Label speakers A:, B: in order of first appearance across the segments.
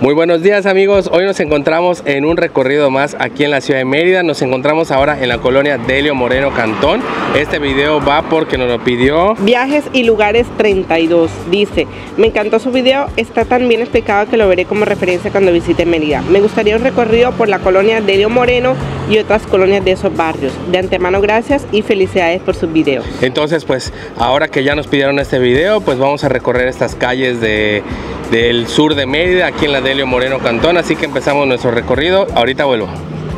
A: Muy buenos días amigos, hoy nos encontramos en un recorrido más aquí en la ciudad de Mérida. Nos encontramos ahora en la colonia Delio Moreno Cantón. Este video va porque nos lo pidió
B: Viajes y Lugares 32. Dice: me encantó su video, está tan bien explicado que lo veré como referencia cuando visite Mérida. Me gustaría un recorrido por la colonia Delio Moreno y otras colonias de esos barrios. De antemano gracias y felicidades por sus videos.
A: Entonces pues ahora que ya nos pidieron este video, pues vamos a recorrer estas calles del sur de Mérida, aquí en la Delio Moreno Cantón. Así que empezamos nuestro recorrido. Ahorita vuelvo.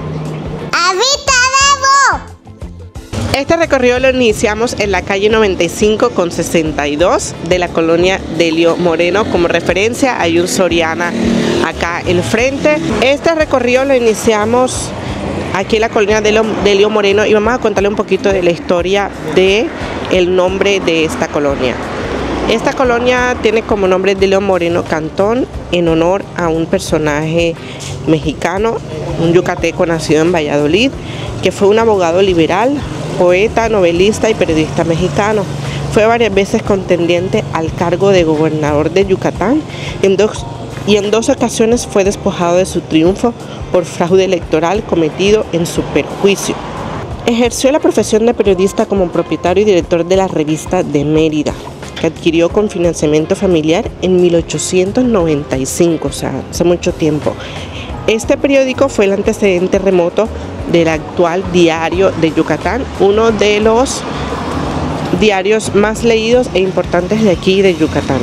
B: Este recorrido lo iniciamos en la calle 95 con 62 de la colonia Delio Moreno. Como referencia hay un Soriana acá al frente. Este recorrido lo iniciamos aquí en la colonia Delio Moreno y vamos a contarle un poquito de la historia del nombre de esta colonia. Esta colonia tiene como nombre Delio Moreno Cantón en honor a un personaje mexicano, un yucateco nacido en Valladolid, que fue un abogado liberal, poeta, novelista y periodista mexicano. Fue varias veces contendiente al cargo de gobernador de Yucatán y en dos ocasiones fue despojado de su triunfo por fraude electoral cometido en su perjuicio. Ejerció la profesión de periodista como propietario y director de la revista de Mérida, que adquirió con financiamiento familiar en 1895, o sea, hace mucho tiempo. Este periódico fue el antecedente remoto del actual Diario de Yucatán, uno de los diarios más leídos e importantes de aquí de Yucatán.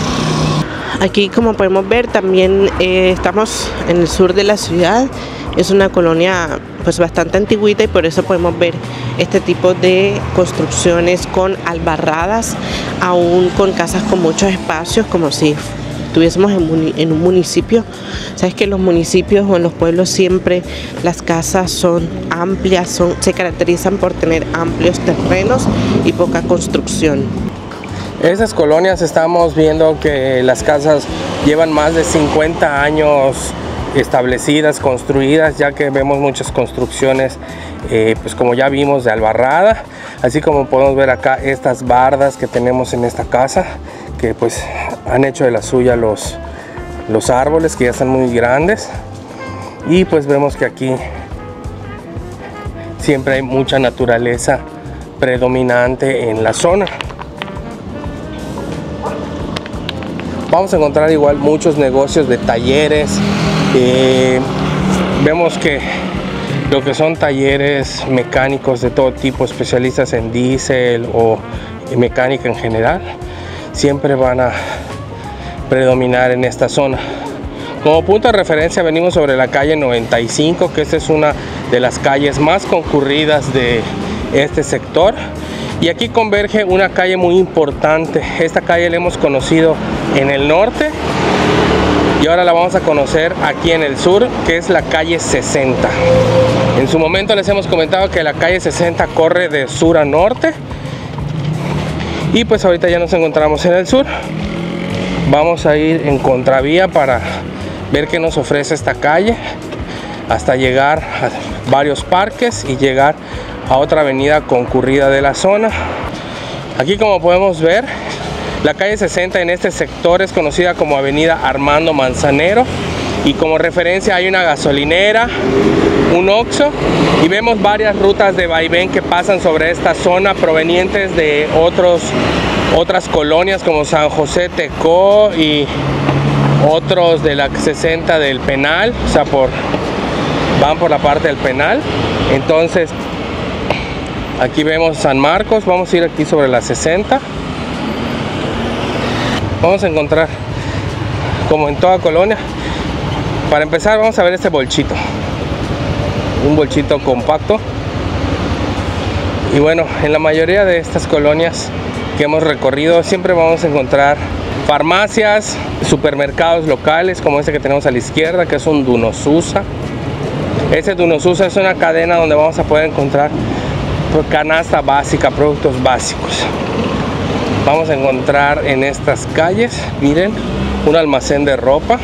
B: Aquí, como podemos ver, también estamos en el sur de la ciudad. Es una colonia pues bastante antigüita y por eso podemos ver este tipo de construcciones con albarradas, aún con casas con muchos espacios, como si estuviésemos en un municipio. Sabes que en los municipios o en los pueblos siempre las casas son amplias, se caracterizan por tener amplios terrenos y poca construcción.
A: Esas colonias estamos viendo que las casas llevan más de 50 años establecidas, construidas, ya que vemos muchas construcciones, pues como ya vimos, de albarrada, así como podemos ver acá estas bardas que tenemos en esta casa, que pues han hecho de la suya los árboles, que ya están muy grandes, y pues vemos que aquí siempre hay mucha naturaleza predominante en la zona. Vamos a encontrar igual muchos negocios de talleres. Vemos que lo que son talleres mecánicos de todo tipo, especialistas en diésel o mecánica en general, siempre van a predominar en esta zona. Como punto de referencia venimos sobre la calle 95, que esta es una de las calles más concurridas de este sector. Y aquí converge una calle muy importante. Esta calle la hemos conocido en el norte y ahora la vamos a conocer aquí en el sur, que es la calle 60. En su momento les hemos comentado que la calle 60 corre de sur a norte y pues ahorita ya nos encontramos en el sur. Vamos a ir en contravía para ver qué nos ofrece esta calle hasta llegar a varios parques y llegar a otra avenida concurrida de la zona. Aquí, como podemos ver, la calle 60 en este sector es conocida como Avenida Armando Manzanero, y como referencia hay una gasolinera, un Oxxo, y vemos varias rutas de vaivén que pasan sobre esta zona provenientes de otras colonias como San José Tecó y otros de la 60 del Penal, o sea, van por la parte del Penal. Entonces aquí vemos San Marcos. Vamos a ir aquí sobre la 60. Vamos a encontrar, como en toda colonia, para empezar vamos a ver este bolchito, un bolchito compacto. Y bueno, en la mayoría de estas colonias que hemos recorrido siempre vamos a encontrar farmacias, supermercados locales, como este que tenemos a la izquierda, que es un Dunosusa. Este Dunosusa es una cadena donde vamos a poder encontrar canasta básica, productos básicos. Vamos a encontrar en estas calles, miren, un almacén de ropa.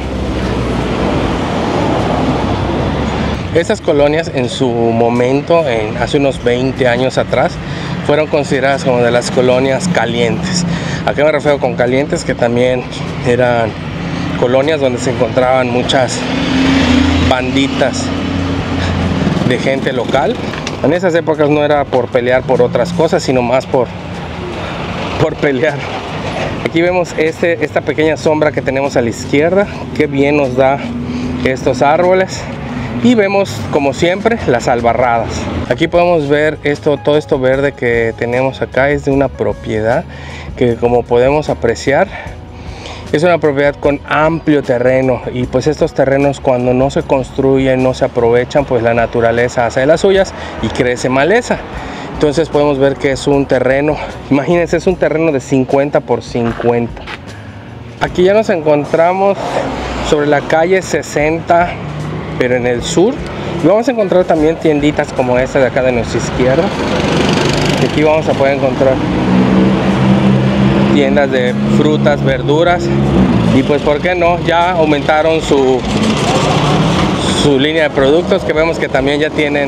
A: Estas colonias en su momento, hace unos 20 años atrás, fueron consideradas como de las colonias calientes. ¿A qué me refiero con calientes? Que también eran colonias donde se encontraban muchas banditas de gente local. En esas épocas no era por pelear por otras cosas, sino más por pelear. Aquí vemos esta pequeña sombra que tenemos a la izquierda, que bien nos da estos árboles. Y vemos, como siempre, las albarradas. Aquí podemos ver todo esto verde que tenemos acá es de una propiedad que, como podemos apreciar, es una propiedad con amplio terreno, y pues estos terrenos, cuando no se construyen, no se aprovechan, pues la naturaleza hace de las suyas y crece maleza. Entonces podemos ver que es un terreno, imagínense, es un terreno de 50 por 50. Aquí ya nos encontramos sobre la calle 60, pero en el sur. Y vamos a encontrar también tienditas como esta de acá de nuestra izquierda. Y aquí vamos a poder encontrar tiendas de frutas, verduras, y pues por qué no, ya aumentaron su línea de productos, que vemos que también ya tienen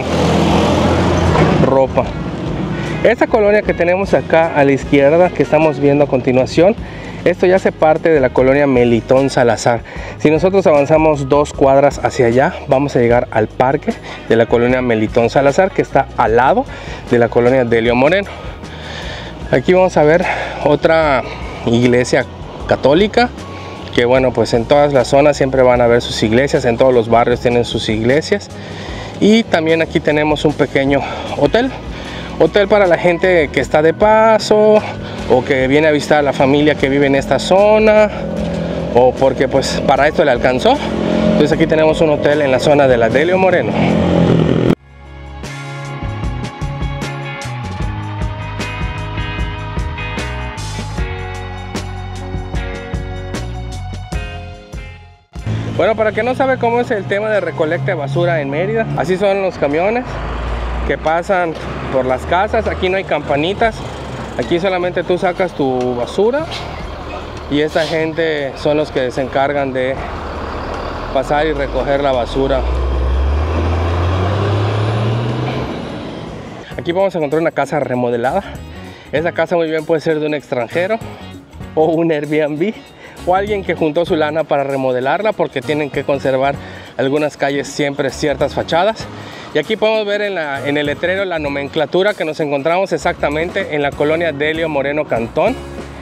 A: ropa. Esta colonia que tenemos acá a la izquierda, que estamos viendo a continuación, esto ya hace parte de la colonia Melitón Salazar. Si nosotros avanzamos 2 cuadras hacia allá, vamos a llegar al parque de la colonia Melitón Salazar, que está al lado de la colonia Delio Moreno. Aquí vamos a ver otra iglesia católica, que bueno, pues en todas las zonas siempre van a ver sus iglesias, en todos los barrios tienen sus iglesias. Y también aquí tenemos un pequeño hotel para la gente que está de paso, o que viene a visitar a la familia que vive en esta zona, o porque pues para esto le alcanzó. Entonces aquí tenemos un hotel en la zona de la Delio Moreno. Bueno, para quien no sabe cómo es el tema de recolecta de basura en Mérida, así son los camiones que pasan por las casas. Aquí no hay campanitas, aquí solamente tú sacas tu basura, y esta gente son los que se encargan de pasar y recoger la basura. Aquí vamos a encontrar una casa remodelada. Esa casa muy bien puede ser de un extranjero, o un Airbnb, o alguien que juntó su lana para remodelarla, porque tienen que conservar algunas calles siempre ciertas fachadas. Y aquí podemos ver en el letrero la nomenclatura, que nos encontramos exactamente en la colonia Delio Moreno Cantón,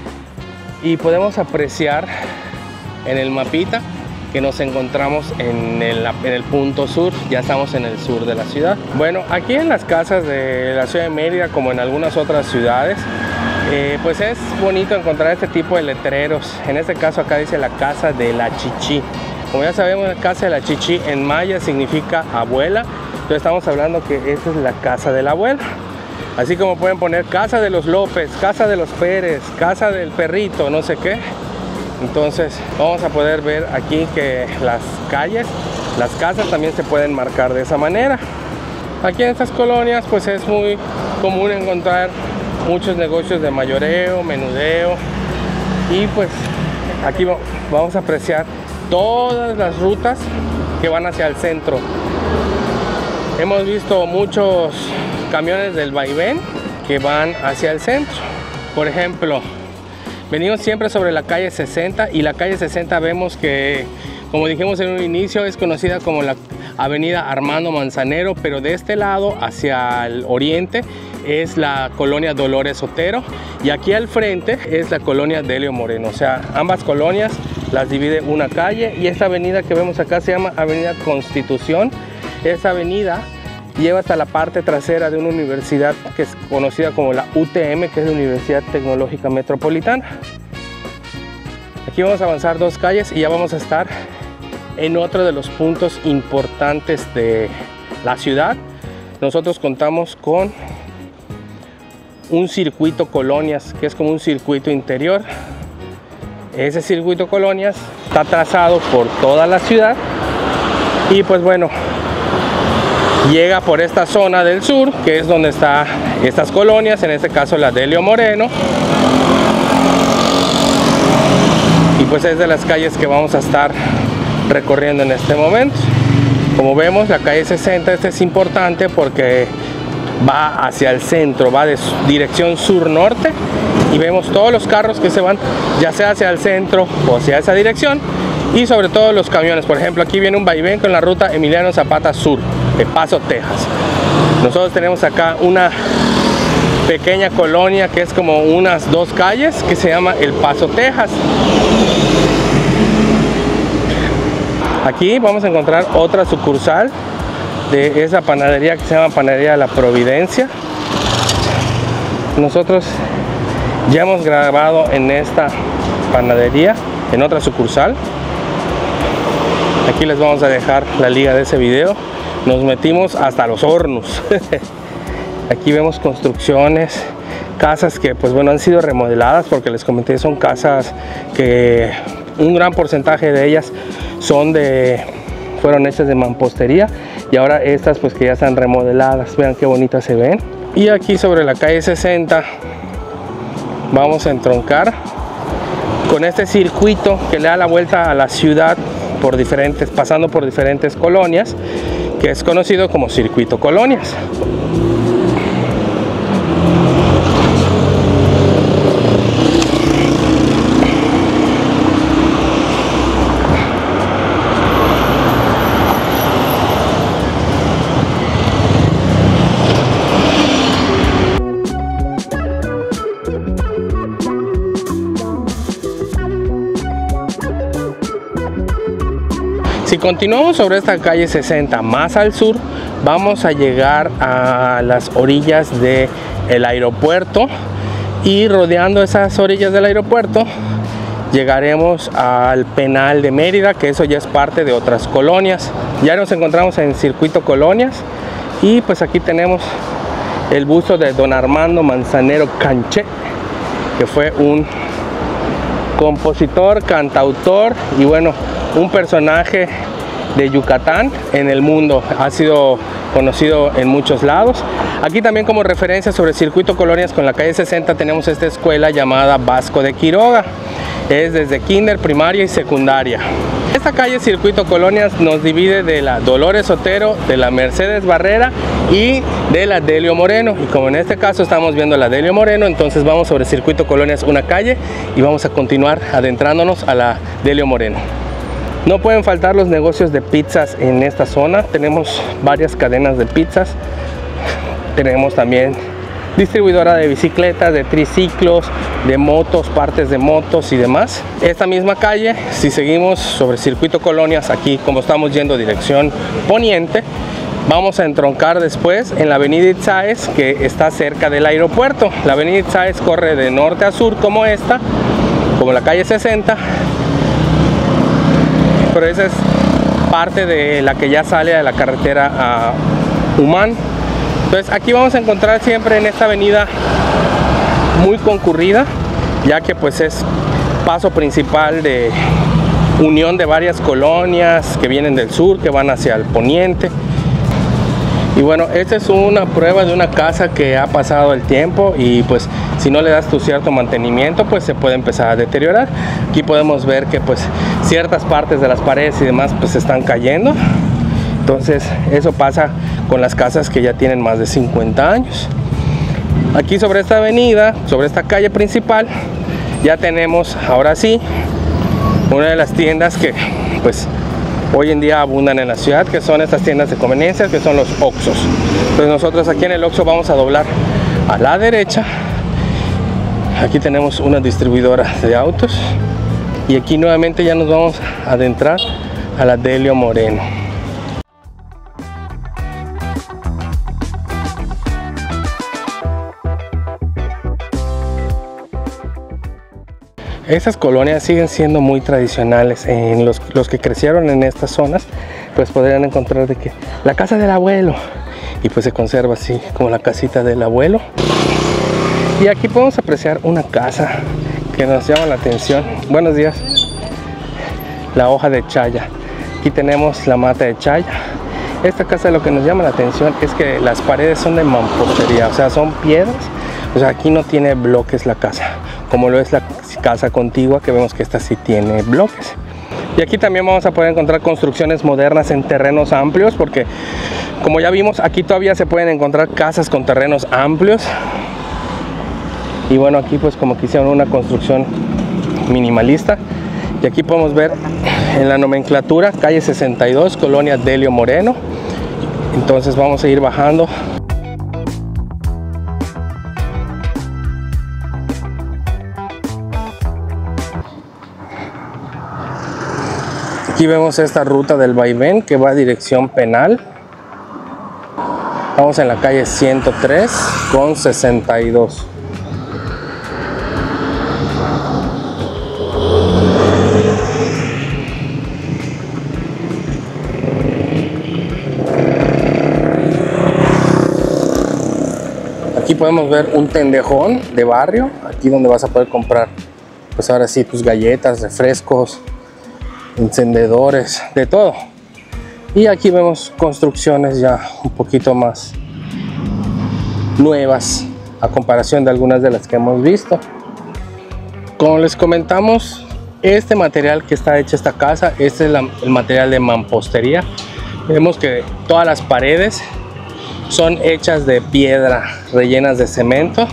A: y podemos apreciar en el mapita que nos encontramos en el punto sur. Ya estamos en el sur de la ciudad. Bueno, aquí en las casas de la ciudad de Mérida, como en algunas otras ciudades, pues es bonito encontrar este tipo de letreros. En este caso acá dice la casa de la Chichi. Como ya sabemos, la casa de la Chichi en maya significa abuela. Entonces estamos hablando que esta es la casa de la abuela. Así como pueden poner casa de los López, casa de los Pérez, casa del perrito, no sé qué. Entonces vamos a poder ver aquí que las calles, las casas también se pueden marcar de esa manera. Aquí en estas colonias pues es muy común encontrar muchos negocios de mayoreo, menudeo, y pues aquí vamos a apreciar todas las rutas que van hacia el centro. Hemos visto muchos camiones del vaivén que van hacia el centro. Por ejemplo, venimos siempre sobre la calle 60, y la calle 60 vemos que, como dijimos en un inicio, es conocida como la avenida Armando Manzanero, pero de este lado hacia el oriente es la colonia Dolores Otero, y aquí al frente es la colonia Delio Moreno. O sea, ambas colonias las divide una calle, y esta avenida que vemos acá se llama Avenida Constitución. Esta avenida lleva hasta la parte trasera de una universidad que es conocida como la UTM, que es la Universidad Tecnológica Metropolitana. Aquí vamos a avanzar 2 calles y ya vamos a estar en otro de los puntos importantes de la ciudad. Nosotros contamos con un circuito colonias, que es como un circuito interior. Ese circuito colonias está trazado por toda la ciudad, y pues bueno, llega por esta zona del sur, que es donde están estas colonias, en este caso la Delio Moreno, y pues es de las calles que vamos a estar recorriendo en este momento. Como vemos, la calle 60, esta es importante porque va hacia el centro, va de dirección sur-norte, y vemos todos los carros que se van ya sea hacia el centro o hacia esa dirección, y sobre todo los camiones. Por ejemplo, aquí viene un vaivén con la ruta Emiliano Zapata Sur de Paso, Texas. Nosotros tenemos acá una pequeña colonia que es como unas 2 calles que se llama El Paso, Texas. Aquí vamos a encontrar otra sucursal de esa panadería que se llama Panadería La Providencia. Nosotros ya hemos grabado en esta panadería, en otra sucursal. Aquí les vamos a dejar la liga de ese video. Nos metimos hasta los hornos. Aquí vemos construcciones, casas que pues bueno han sido remodeladas, porque les comenté son casas que un gran porcentaje de ellas fueron hechas de mampostería, y ahora estas pues que ya están remodeladas. Vean qué bonitas se ven. Y aquí sobre la calle 60 vamos a entroncar con este circuito que le da la vuelta a la ciudad pasando por diferentes colonias, que es conocido como Circuito Colonias. Si continuamos sobre esta calle 60 más al sur, vamos a llegar a las orillas del aeropuerto, y rodeando esas orillas del aeropuerto llegaremos al Penal de Mérida, que eso ya es parte de otras colonias. Ya nos encontramos en Circuito Colonias, y pues aquí tenemos el busto de don Armando Manzanero Canché, que fue un compositor, cantautor y bueno, un personaje de Yucatán en el mundo. Ha sido conocido en muchos lados. Aquí también, como referencia sobre Circuito Colonias con la calle 60, tenemos esta escuela llamada Vasco de Quiroga. Es desde kinder, primaria y secundaria. Esta calle Circuito Colonias nos divide de la Dolores Otero, de la Mercedes Barrera y de la Delio Moreno. Y como en este caso estamos viendo la Delio Moreno, entonces vamos sobre Circuito Colonias una calle y vamos a continuar adentrándonos a la Delio Moreno. No pueden faltar los negocios de pizzas en esta zona. Tenemos varias cadenas de pizzas. Tenemos también distribuidora de bicicletas, de triciclos, de motos, partes de motos y demás. Esta misma calle, si seguimos sobre Circuito Colonias, aquí como estamos yendo dirección poniente, vamos a entroncar después en la avenida Itzáez, que está cerca del aeropuerto. La avenida Itzáez corre de norte a sur como esta, como la calle 60, pero esa es parte de la que ya sale de la carretera a Humán. Entonces aquí vamos a encontrar siempre en esta avenida muy concurrida, ya que pues es paso principal de unión de varias colonias que vienen del sur, que van hacia el poniente. Y bueno, esta es una prueba de una casa que ha pasado el tiempo, y pues si no le das tu cierto mantenimiento, pues se puede empezar a deteriorar. Aquí podemos ver que pues ciertas partes de las paredes y demás pues se están cayendo. Entonces eso pasa con las casas que ya tienen más de 50 años. Aquí sobre esta avenida, sobre esta calle principal, ya tenemos ahora sí una de las tiendas que pues hoy en día abundan en la ciudad, que son estas tiendas de conveniencia, que son los Oxxos. Entonces nosotros aquí en el Oxxo vamos a doblar a la derecha. Aquí tenemos una distribuidora de autos, y aquí nuevamente ya nos vamos a adentrar a la Delio Moreno. Estas colonias siguen siendo muy tradicionales. En los que crecieron en estas zonas, pues podrían encontrar de que la casa del abuelo, y pues se conserva así como la casita del abuelo. Y aquí podemos apreciar una casa que nos llama la atención. Buenos días. La hoja de chaya. Aquí tenemos la mata de chaya. Esta casa, lo que nos llama la atención es que las paredes son de mampostería, o sea, son piedras. O sea, aquí no tiene bloques la casa, como lo es la casa contigua, que vemos que esta sí tiene bloques. Y aquí también vamos a poder encontrar construcciones modernas en terrenos amplios, porque como ya vimos, aquí todavía se pueden encontrar casas con terrenos amplios. Y bueno, aquí pues como que hicieron una construcción minimalista, Y aquí podemos ver en la nomenclatura calle 62, colonia Delio Moreno. Entonces vamos a ir bajando. Aquí vemos esta ruta del vaivén que va a dirección Penal. Estamos en la calle 103 con 62. Aquí podemos ver un tendejón de barrio, aquí donde vas a poder comprar, pues ahora sí, tus galletas, refrescos, encendedores, de todo. Y aquí vemos construcciones ya un poquito más nuevas a comparación de algunas de las que hemos visto. Como les comentamos, este material que está hecha esta casa, este es el material de mampostería. Vemos que todas las paredes son hechas de piedra rellenas de cemento,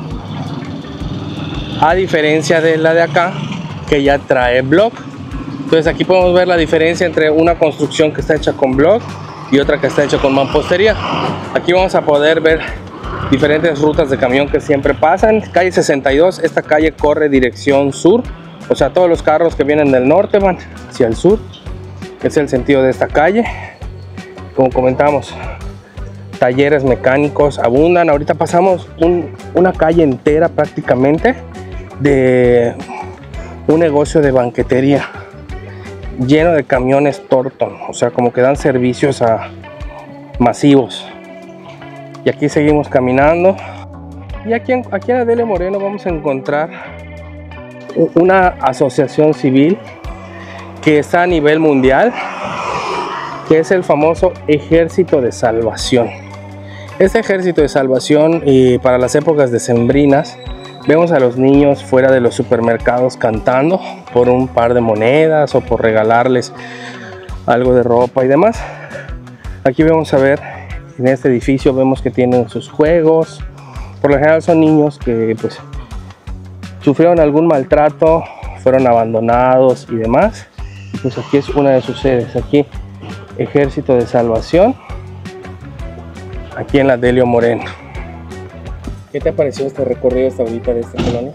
A: a diferencia de la de acá que ya trae block. Entonces aquí podemos ver la diferencia entre una construcción que está hecha con block y otra que está hecha con mampostería. Aquí vamos a poder ver diferentes rutas de camión que siempre pasan. Calle 62, esta calle corre dirección sur, o sea, todos los carros que vienen del norte van hacia el sur. Es el sentido de esta calle. Como comentamos, talleres mecánicos abundan. Ahorita pasamos una calle entera prácticamente de un negocio de banquetería lleno de camiones Torton, o sea, como que dan servicios masivos. Y aquí seguimos caminando. Y aquí en Delio Moreno vamos a encontrar una asociación civil que está a nivel mundial, que es el famoso Ejército de Salvación. Este Ejército de Salvación, para las épocas decembrinas, vemos a los niños fuera de los supermercados cantando por un par de monedas o por regalarles algo de ropa y demás. Aquí vamos a ver, en este edificio vemos que tienen sus juegos. Por lo general son niños que pues sufrieron algún maltrato, fueron abandonados y demás. Pues aquí es una de sus sedes, aquí Ejército de Salvación, aquí en la Delio Moreno. ¿Qué te pareció este recorrido hasta ahorita de esta colonia?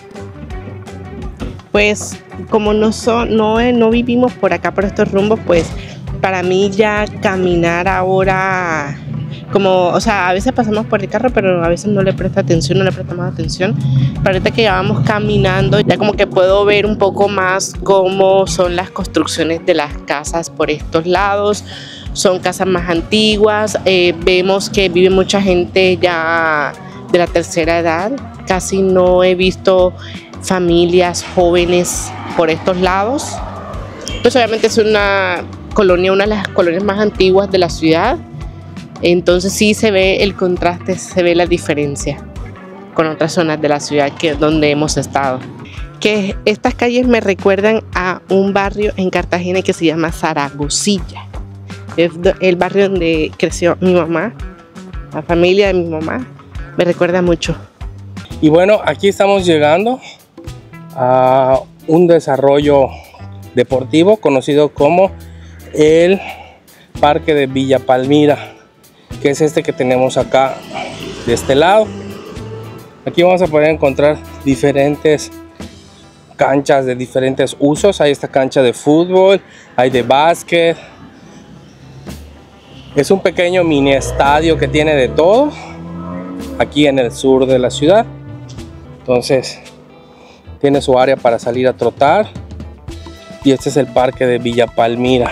B: Pues como no vivimos por acá, por estos rumbos, pues para mí ya caminar ahora, como, o sea, a veces pasamos por el carro, pero a veces no le prestamos atención. Pero ahorita que ya vamos caminando, ya como que puedo ver un poco más cómo son las construcciones de las casas por estos lados. Son casas más antiguas, vemos que vive mucha gente ya de la tercera edad. Casi no he visto familias jóvenes por estos lados. Pues obviamente es una colonia, una de las colonias más antiguas de la ciudad. Entonces sí se ve el contraste, se ve la diferencia con otras zonas de la ciudad donde hemos estado. Que estas calles me recuerdan a un barrio en Cartagena que se llama Zaragozilla. Es el barrio donde creció mi mamá, la familia de mi mamá. Me recuerda mucho.
A: Y bueno, aquí estamos llegando a un desarrollo deportivo conocido como el Parque de Villa Palmira, que es este que tenemos acá de este lado. Aquí vamos a poder encontrar diferentes canchas de diferentes usos. Hay esta cancha de fútbol, hay de básquet. Es un pequeño mini estadio que tiene de todo aquí en el sur de la ciudad. Entonces tiene su área para salir a trotar. Y este es el Parque de Villa Palmira.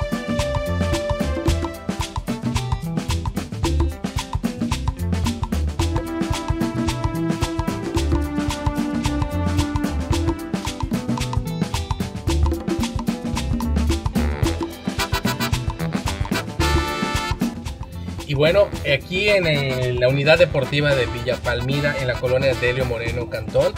A: Y bueno, aquí en la unidad deportiva de Villa Palmira, en la colonia Delio Moreno Cantón,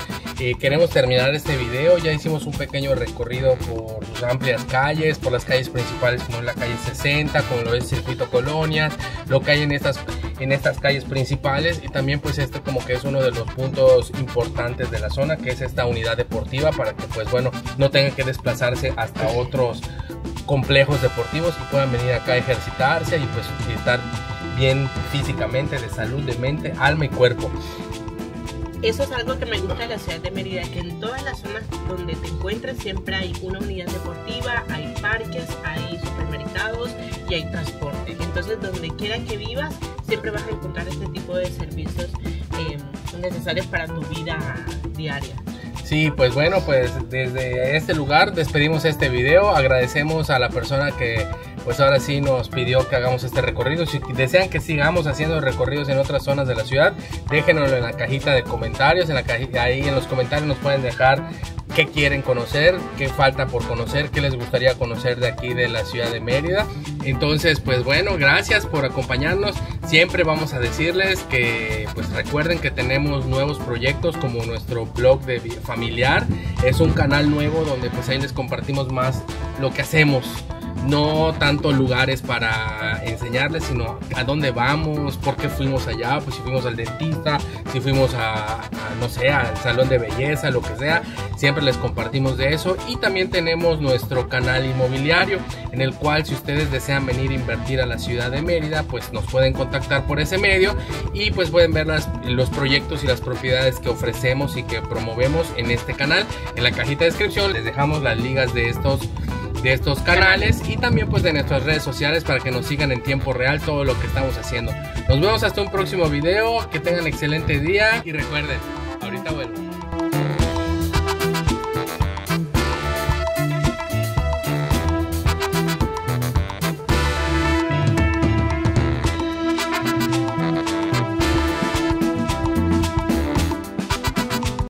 A: queremos terminar este video. Ya hicimos un pequeño recorrido por sus amplias calles, por las calles principales como es la calle 60, como lo es Circuito Colonias, lo que hay en estas calles principales, y también pues este como que es uno de los puntos importantes de la zona, que es esta unidad deportiva, para que pues bueno, no tengan que desplazarse hasta otros complejos deportivos y puedan venir acá a ejercitarse y pues estar bien físicamente, de salud, de mente, alma y cuerpo.
B: Eso es algo que me gusta de la ciudad de Mérida, que en todas las zonas donde te encuentres siempre hay una unidad deportiva, hay parques, hay supermercados y hay transporte. Entonces, donde quiera que vivas, siempre vas a encontrar este tipo de servicios necesarios para tu vida diaria.
A: Sí, pues bueno, pues desde este lugar despedimos este video. Agradecemos a la persona que pues ahora sí nos pidió que hagamos este recorrido. Si desean que sigamos haciendo recorridos en otras zonas de la ciudad, déjenoslo en la cajita de comentarios. Ahí en los comentarios nos pueden dejar qué quieren conocer, qué falta por conocer, qué les gustaría conocer de aquí de la ciudad de Mérida. Entonces pues bueno, gracias por acompañarnos. Siempre vamos a decirles que pues recuerden que tenemos nuevos proyectos, como nuestro blog de familiar. Es un canal nuevo donde pues ahí les compartimos más lo que hacemos. No tanto lugares para enseñarles, sino a dónde vamos, por qué fuimos allá, pues si fuimos al dentista, si fuimos no sé, al salón de belleza, lo que sea, siempre les compartimos de eso. Y también tenemos nuestro canal inmobiliario, en el cual si ustedes desean venir a invertir a la ciudad de Mérida, pues nos pueden contactar por ese medio y pues pueden ver los proyectos y las propiedades que ofrecemos y que promovemos en este canal. En la cajita de descripción les dejamos las ligas de estos canales y también pues de nuestras redes sociales para que nos sigan en tiempo real todo lo que estamos haciendo. Nos vemos hasta un próximo video, que tengan excelente día y recuerden, ahorita vuelvo.